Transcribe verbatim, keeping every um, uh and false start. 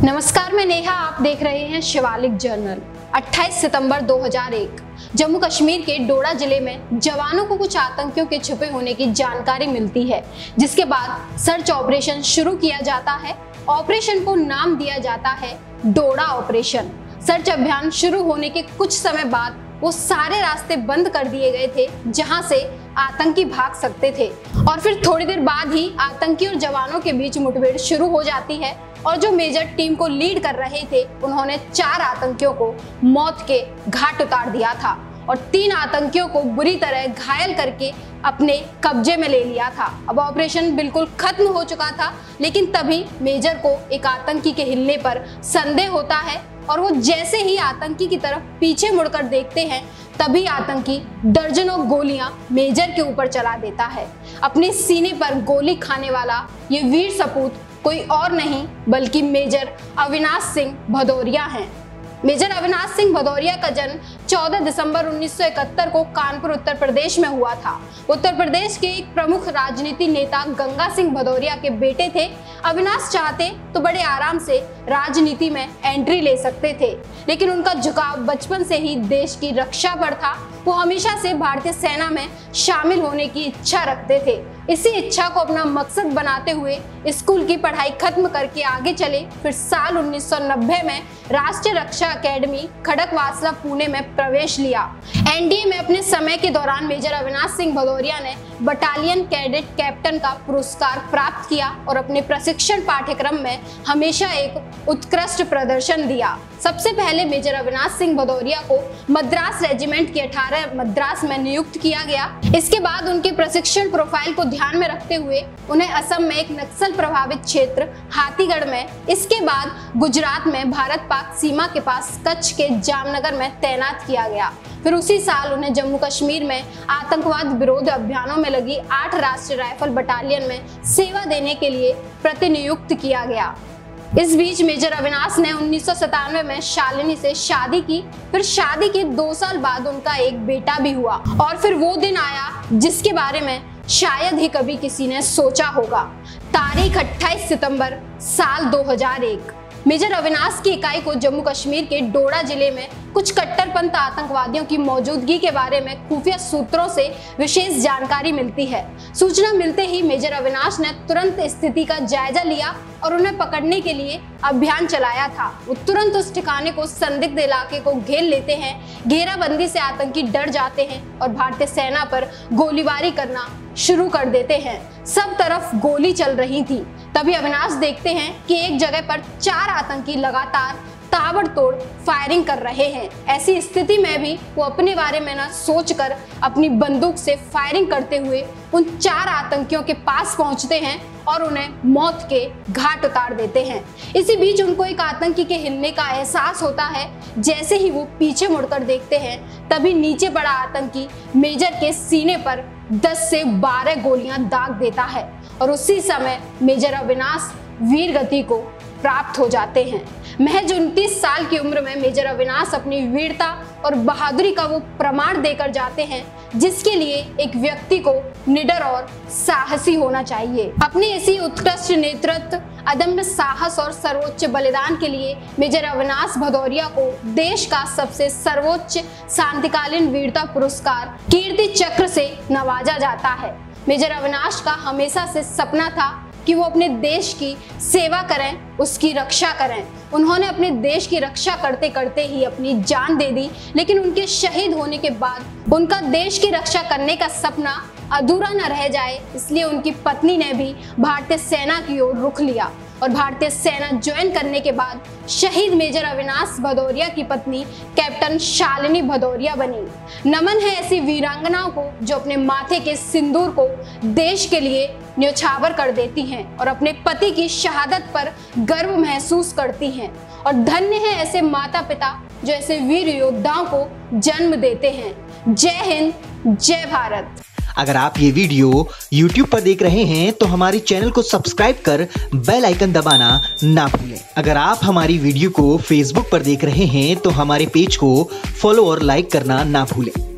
नमस्कार, मैं नेहा। आप देख रहे हैं शिवालिक जर्नल। अट्ठाईस सितंबर दो हज़ार एक जम्मू कश्मीर के डोडा जिले में जवानों को कुछ आतंकियों के छुपे होने की जानकारी मिलती है, जिसके बाद सर्च ऑपरेशन शुरू किया जाता है। ऑपरेशन को नाम दिया जाता है डोडा ऑपरेशन। सर्च अभियान शुरू होने के कुछ समय बाद वो सारे रास्ते बंद कर दिए गए थे जहां से आतंकी भाग सकते थे, और फिर थोड़ी देर बाद ही आतंकी और जवानों के बीच मुठभेड़ शुरू हो जाती है। और जो मेजर टीम को लीड कर रहे थे, उन्होंने चार आतंकियों को मौत के घाट उतार दिया था और तीन आतंकियों को बुरी तरह घायल करके अपने कब्जे में ले लिया था। अब ऑपरेशन बिल्कुल खत्म हो चुका था, लेकिन तभी मेजर को एक आतंकी के हिलने पर संदेह होता है और वो जैसे ही आतंकी की तरफ पीछे मुड़कर देखते हैं, तभी आतंकी दर्जनों गोलियां मेजर के ऊपर चला देता है। अपने सीने पर गोली खाने वाला ये वीर सपूत कोई और नहीं बल्कि मेजर अविनाश सिंह भदौरिया हैं। मेजर अविनाश सिंह भदौरिया का जन्म चौदह दिसंबर उन्नीस सौ इकहत्तर को कानपुर उत्तर प्रदेश में हुआ था। उत्तर प्रदेश के एक प्रमुख राजनीति नेता गंगा सिंह भदौरिया के बेटे थे। अविनाश चाहते तो बड़े आराम से राजनीति में एंट्री ले सकते थे, लेकिन उनका झुकाव बचपन से ही देश की रक्षा पर था। वो हमेशा से भारतीय सेना में शामिल होने की इच्छा रखते थे। इसी इच्छा को अपना मकसद बनाते हुए स्कूल की पढ़ाई खत्म करके आगे चले। फिर साल उन्नीस सौ नब्बे में राष्ट्रीय रक्षा अकेडमी खड़कवासला पुणे में प्रवेश लिया। एनडीए में अपने समय के दौरान मेजर अविनाश सिंह भदौरिया ने बटालियन कैडेट कैप्टन का पुरस्कार प्राप्त किया और अपने प्रशिक्षण पाठ्यक्रम में हमेशा एक उत्कृष्ट प्रदर्शन दिया। सबसे पहले मेजर अविनाश सिंह भदौरिया को मद्रास रेजिमेंट की अठारह मद्रास में नियुक्त किया गया। इसके बाद उनके प्रशिक्षण प्रोफाइल को ध्यान में रखते हुए उन्हें असम में एक नक्सल प्रभावित क्षेत्र हाथीगढ़ में, इसके बाद गुजरात में भारत पाक सीमा के पास कच्छ के जामनगर में तैनात किया गया। फिर उसी साल उन्हें जम्मू कश्मीर में आतंकवाद विरोध अभियानों में लगी आठ राष्ट्रीय राइफल बटालियन में सेवा देने के लिए प्रतिनियुक्त किया गया। इस बीच मेजर अविनाश ने उन्नीस सौ सतानवे में शालिनी से शादी की। फिर शादी के दो साल बाद उनका एक बेटा भी हुआ, और फिर वो दिन आया जिसके बारे में शायद ही कभी किसी ने सोचा होगा। तारीख अट्ठाईस सितंबर साल दो हज़ार एक। मेजर अविनाश की इकाई को जम्मू कश्मीर के डोडा जिले में कुछ कट्टरपंथ आतंकवादियों की मौजूदगी के बारे में खुफिया सूत्रों से विशेष जानकारी मिलती है। सूचना मिलते ही मेजर अविनाश ने तुरंत स्थिति का जायजा लिया और उन्हें पकड़ने के लिए अभियान चलाया था। वो तुरंत उस ठिकाने को संदिग्ध इलाके को घेर लेते हैं। घेराबंदी से आतंकी डर जाते हैं और भारतीय सेना पर गोलीबारी करना शुरू कर देते हैं। सब तरफ गोली चल रही थी। तभी अविनाश देखते हैं कि एक जगह पर चार आतंकी लगातार ताबड़तोड़ फायरिंग कर रहे हैं। ऐसी स्थिति में भी वो अपने बारे में न सोचकर अपनी बंदूक से फायरिंग करते हुए उन चार आतंकियों के पास पहुंचते हैं और उन्हें मौत के घाट उतार देते हैं। इसी बीच उनको एक आतंकी के हिलने का एहसास होता है। जैसे ही वो पीछे मुड़कर देखते हैं, तभी नीचे पड़ा आतंकी मेजर के सीने पर दस से बारह गोलियां दाग देता है और उसी समय मेजर अविनाश वीर गति को प्राप्त हो जाते हैं। महज उनतीस साल की उम्र में मेजर अविनाश अपनी वीरता और बहादुरी का वो प्रमाण देकर जाते हैं, जिसके लिए एक व्यक्ति को निडर और साहसी होना चाहिए। अपनी इसी उत्कृष्ट नेतृत्व, अदम्य साहस और सर्वोच्च बलिदान के लिए मेजर अविनाश भदौरिया को देश का सबसे सर्वोच्च शांतिकालीन वीरता पुरस्कार कीर्ति चक्र से नवाजा जाता है। मेजर अविनाश का हमेशा से सपना था कि वो अपने देश की सेवा करें, उसकी रक्षा करें। उन्होंने अपने देश की रक्षा करते करते ही अपनी जान दे दी, लेकिन उनके शहीद होने के बाद उनका देश की रक्षा करने का सपना अधूरा न रह जाए, इसलिए उनकी पत्नी ने भी भारतीय सेना की ओर रुख लिया और भारतीय सेना ज्वाइन करने के बाद शहीद मेजर अविनाश भदौरिया की पत्नी कैप्टन शालिनी भदौरिया बनी। नमन है ऐसी वीरांगनाओं को जो अपने माथे के सिंदूर को देश के लिए न्योछावर कर देती हैं और अपने पति की शहादत पर गर्व महसूस करती हैं, और धन्य है ऐसे माता पिता जो ऐसे वीर योद्धाओं को जन्म देते हैं। जय हिंद, जय भारत। अगर आप ये वीडियो यूट्यूब पर देख रहे हैं तो हमारे चैनल को सब्सक्राइब कर बेल आइकन दबाना ना भूलें। अगर आप हमारी वीडियो को फेसबुक पर देख रहे हैं तो हमारे पेज को फॉलो और लाइक करना ना भूलें।